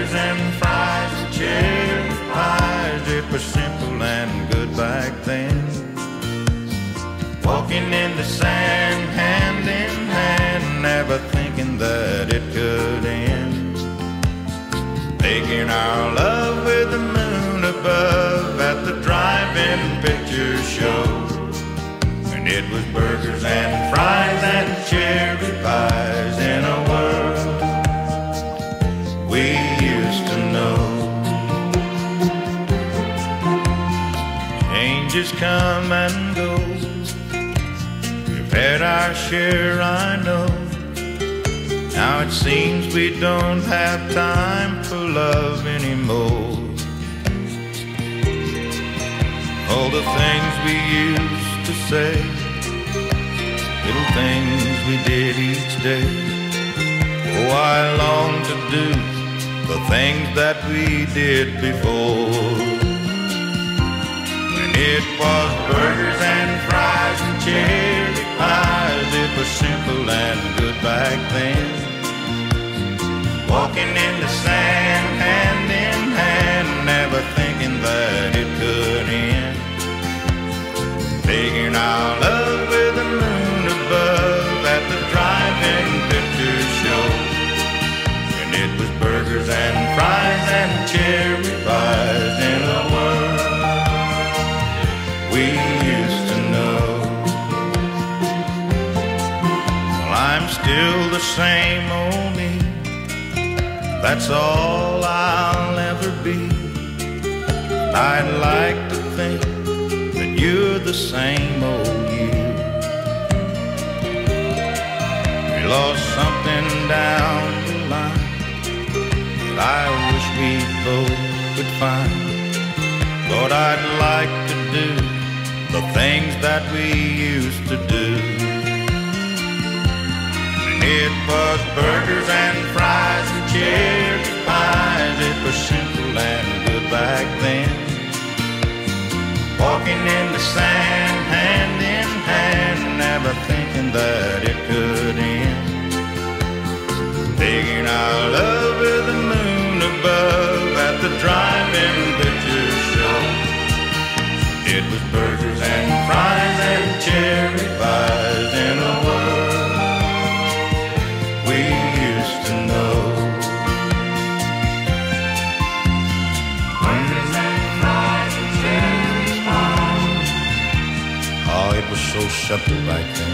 burgers and fries and cherry pies. It was simple and good back then. Walking in the sand, hand in hand, never thinking that it could end. Making our love with the moon above at the drive-in picture show. And it was burgers and fries and cherry pies in a world we used to know. Changes come and go. We've had our share, I know. Now it seems we don't have time for love anymore. All the things we used to say, little things we did each day. Oh, I long to do the things that we did before. When it was burgers and fries and cherry pies, it was simple and good back then. Walking in the sand, hand in hand, never thinking that it could end. Making our love with the moon above at the drive-in picture show. And it was burgers and fries and cherry pies in a world we used to know. Well, I'm still the same old me. That's all I'll ever be. I'd like to think that you're the same old you. We lost something down the line that I wish we both could find. Lord, I'd like to do the things that we used to do. It was burgers and fries and cherry pies. It was simple and good back then. Walking in the sand, hand in hand, never thinking that it could end. Taking our love with the moon above at the drive-in picture show. It was burgers and fries and cherry pies in a world we used to know. Burgers and fries and cherry pies. Oh, it was so simple back then.